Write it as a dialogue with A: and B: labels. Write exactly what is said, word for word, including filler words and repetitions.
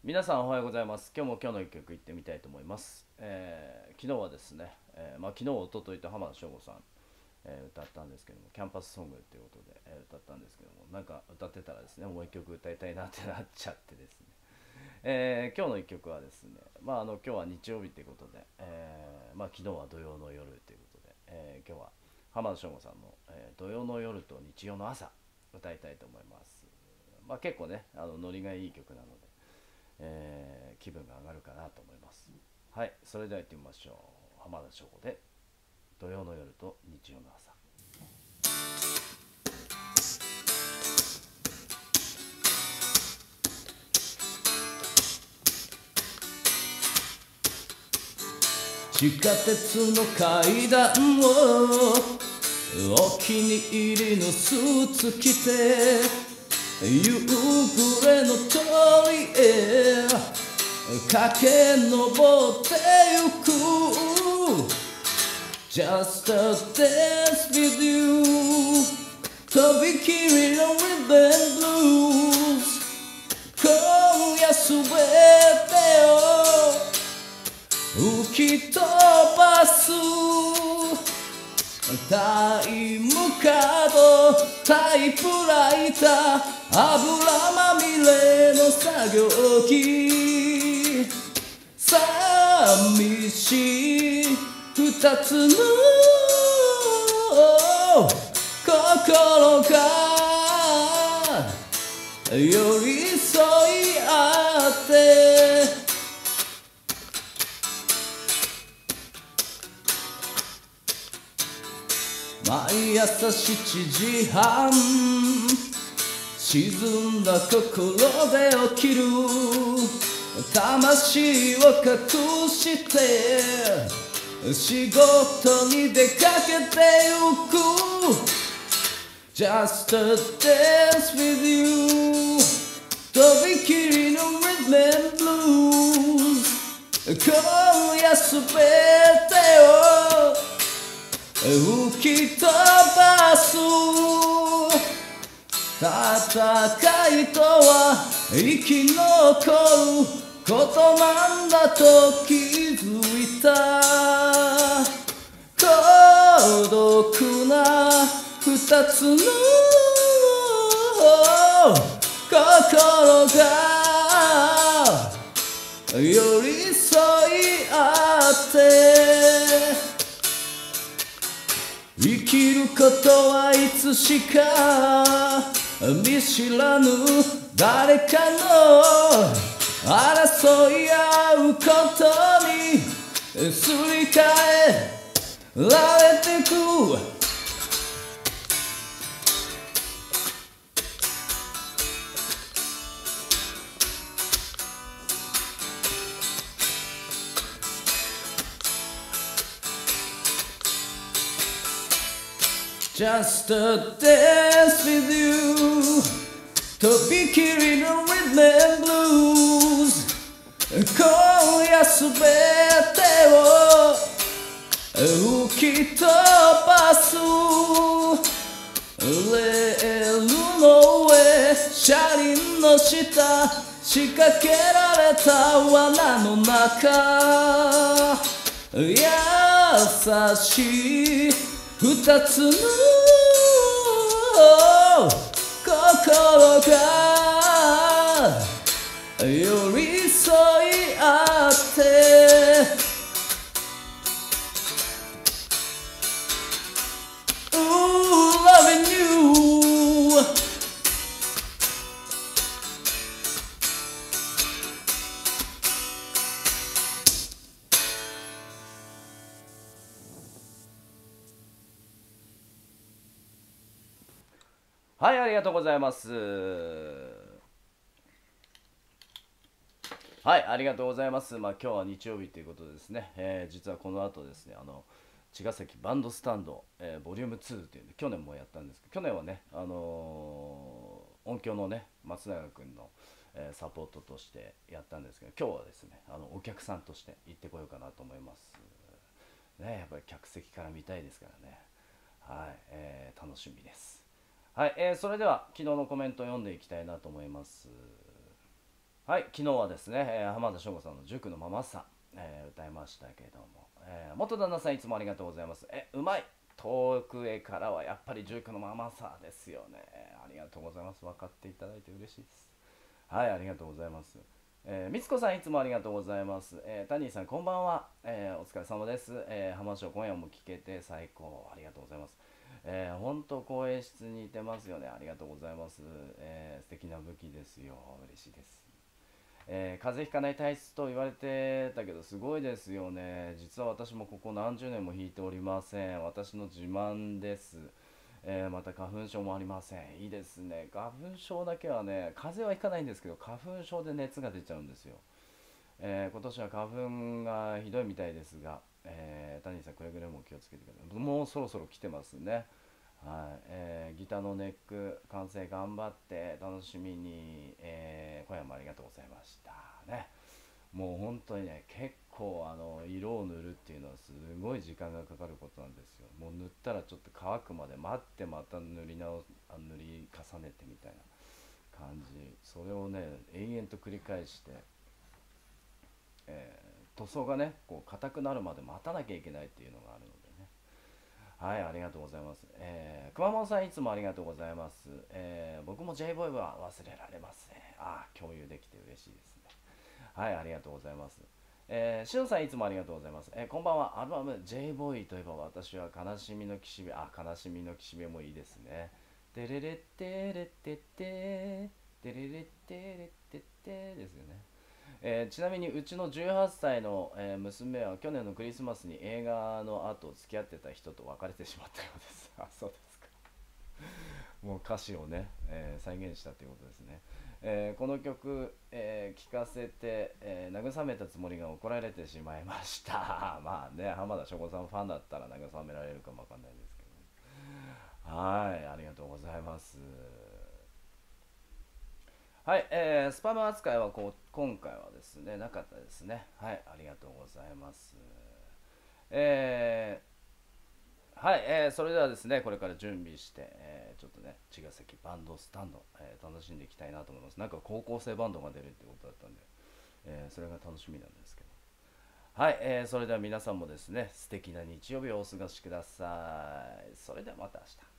A: 皆さんおはようございます。今日も今日の一曲いってみたいと思います。えー昨日はですね、えーまあ、昨日おとといと浜田省吾さん、えー歌ったんですけども、キャンパスソングということで、えー歌ったんですけども、なんか歌ってたらですね、もう一曲歌いたいなってなっちゃってですね、えー今日の一曲はですね、まあ、あの今日は日曜日ということで、えーまあ、昨日は土曜の夜ということで、えー今日は浜田省吾さんの、えー土曜の夜と日曜の朝歌いたいと思います。まあ、結構ね、あのノリがいい曲なので、えー気分が上がるかなと思います。はい、それでは行ってみましょう。浜田省吾で土曜の夜と日曜の朝。地下鉄の階段をお気に入りのスーツ着て夕暮れの通りへ駆け上ってゆく Just a dance with you とびきりの Rhythm Blues 今夜すべてを吹き飛ばすタイムカードタイプライター油まみれの作業機寂しい二つの心が寄り添い合って毎朝しちじはん沈んだ心で起きる魂を隠して仕事に出かけてゆく Just a dance with you とびきりの Rhythm Blues 今夜すべてを吹き飛ばす戦いとは生き残ることなんだと気づいた孤独な二つの心が寄り添い合って生きることはいつしか見知らぬ誰かの争い合うことにすり替えられてくJust a dance with you とびきりの Rhythm Blues 今夜すべてを吹き飛ばすレールの上車輪の下仕掛けられた罠の中優しい二つの心が寄り添い合ってOoh, loving you はい、ありがとうございます。はい、ありがとうございます。まあ、今日は日曜日ということでですね、えー実はこの後ですね、あの茅ヶ崎バンドスタンド、えーボリュームツーというの去年もやったんですけど、去年はね、あのー音響のね、松永君の、えーサポートとしてやったんですけど、今日はですね、あのお客さんとして行ってこようかなと思います。ね、やっぱり客席から見たいですからね。はい、えー楽しみです。はい、えーそれでは昨日のコメントを読んでいきたいなと思います。 はい、昨日はですね、えー浜田省吾さんの塾のママさん、えー歌いましたけども、えー元旦那さんいつもありがとうございます。え、うまい。遠くへからはやっぱり塾のママさんですよね。ありがとうございます。分かっていただいて嬉しいです。はい、ありがとうございます。えー、みつこさんいつもありがとうございます。えー、タニーさんこんばんは。えーお疲れ様です。えー、浜省今夜も聞けて最高。ありがとうございます。えー、本当更衣室にいてますよね。ありがとうございます。えー、素敵な武器ですよ。嬉しいです。えー風邪ひかない体質と言われてたけどすごいですよね。実は私もここ何十年も引いておりません。私の自慢です。えーまた花粉症もありません。いいですね。花粉症だけはね、風邪はひかないんですけど花粉症で熱が出ちゃうんですよ。えー今年は花粉がひどいみたいですが、えー、谷さんくれぐれも気をつけてください。もうそろそろ来てますね。はい、えーギターのネック完成頑張って楽しみに、えー今夜もありがとうございましたね。もう本当にね、結構あの色を塗るっていうのはすごい時間がかかることなんですよ。もう塗ったらちょっと乾くまで待ってまた塗り直あ塗り重ねてみたいな感じ、それをね延々と繰り返して、えー塗装がねこう硬くなるまで待たなきゃいけないっていうのがあるのでね。はい、ありがとうございます。えー、熊本さんいつもありがとうございます。えー僕も J ボーイは忘れられません。あー、共有できて嬉しいですね。はい、ありがとうございます。えー、しのさんいつもありがとうございます。えーこんばんは。アルバム J ボーイといえば私は悲しみの岸辺、あ、悲しみの岸辺もいいですね。てれれってれってっててれれってれってってですよね。えーちなみにうちのじゅうはっさいの、えー娘は去年のクリスマスに映画の後付き合ってた人と別れてしまったようです。あ、そうですか。もう歌詞をね、えー再現したということですね。えーこの曲、えー聴かせて、えー慰めたつもりが怒られてしまいました。まあね、浜田省吾さんファンだったら慰められるかもわかんないですけど。はい、ありがとうございます。はい、えースパム扱いはこう今回はですね、なかったですね。はい、ありがとうございます。えーはい、えーそれではですね、これから準備して、えーちょっとね、茅ヶ崎バンドスタンド、えー楽しんでいきたいなと思います。なんか高校生バンドが出るってことだったんで、えーそれが楽しみなんですけど。はい、えーそれでは皆さんもですね、素敵な日曜日をお過ごしください。それではまた明日。